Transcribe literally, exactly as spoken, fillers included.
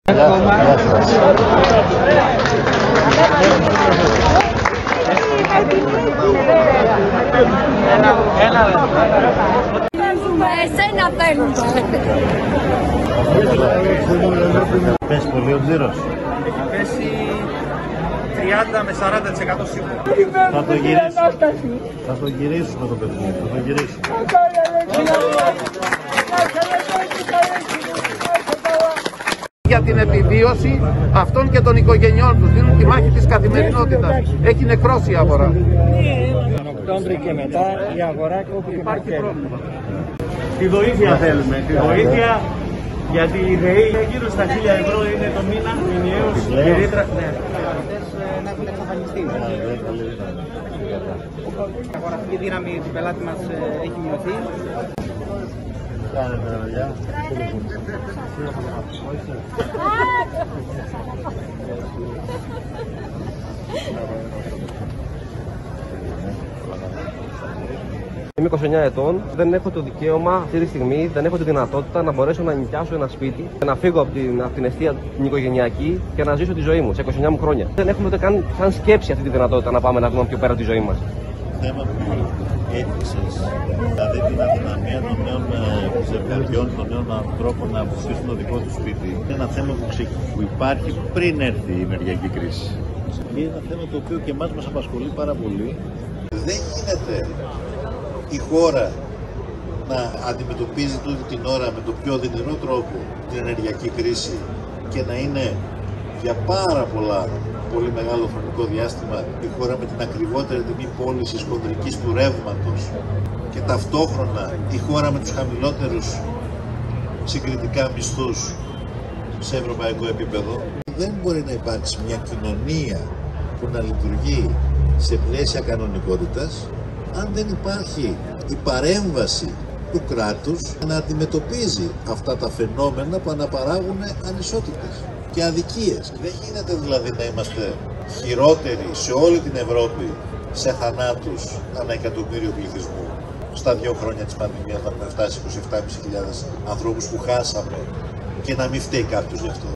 Εσένα παίρνουν. Πες πολύ ο τζίρος. Θα πέσει τριάντα με σαράντα τοις εκατό σίγουρα. Θα το γυρίσουμε. Θα το γυρίσουμε το παιδί μου. Θα το γυρίσουμε. Για την επιβίωση αυτών και των οικογενειών τους. Δίνουν τη μάχη της καθημερινότητας. Έχει νεκρώσει η αγορά. Τον Οκτώβρη και μετά η αγορά κόπηκε. Υπάρχει πρόβλημα. Τη βοήθεια θέλουμε. Τη βοήθεια γιατί η ΔΕΗ γύρω στα χίλια ευρώ είναι το μήνα μηνιαίος. Να έχουν εξαφανιστεί. Η αγοραστική δύναμη του πελάτη μας έχει μειωθεί. Κάνετε ρε παιδιά. Είμαι είκοσι εννιά ετών, δεν έχω το δικαίωμα αυτή τη στιγμή, δεν έχω τη δυνατότητα να μπορέσω να νοικιάσω ένα σπίτι και να φύγω από την, από την αιστεία την οικογενειακή και να ζήσω τη ζωή μου σε είκοσι εννιά μου χρόνια. Δεν έχουμε ούτε καν σαν σκέψη αυτή τη δυνατότητα να πάμε να δούμε πιο πέρα τη ζωή μας. Θέμα που έθιξες, δηλαδή την αδυναμία των νέων ζευγαριών, των νέων ανθρώπων να αποκτήσουν το δικό του σπίτι, είναι ένα θέμα που, ξε... που υπάρχει πριν έρθει η ενεργειακή κρίση. Και είναι ένα θέμα το οποίο και εμάς μας απασχολεί πάρα πολύ. Δεν γίνεται η χώρα να αντιμετωπίζει τούτη την ώρα με το πιο δυνηρό τρόπο την ενεργειακή κρίση και να είναι για πάρα πολλά, πολύ μεγάλο χρονικό διάστημα η χώρα με την ακριβότερη τιμή πώλησης χοντρικής του ρεύματος και ταυτόχρονα η χώρα με τους χαμηλότερους συγκριτικά μισθούς σε ευρωπαϊκό επίπεδο. Δεν μπορεί να υπάρξει μια κοινωνία που να λειτουργεί σε πλαίσια κανονικότητας αν δεν υπάρχει η παρέμβαση του κράτους να αντιμετωπίζει αυτά τα φαινόμενα που αναπαράγουν ανισότητες και αδικίες. Δεν γίνεται δηλαδή να είμαστε χειρότεροι σε όλη την Ευρώπη σε θανάτους ανά εκατομμύριο πληθυσμού στα δύο χρόνια της πανδημίας, να έχουμε φτάσει είκοσι επτά χιλιάδες πεντακόσιους ανθρώπους που χάσαμε και να μην φταίει κάποιος γι' αυτό.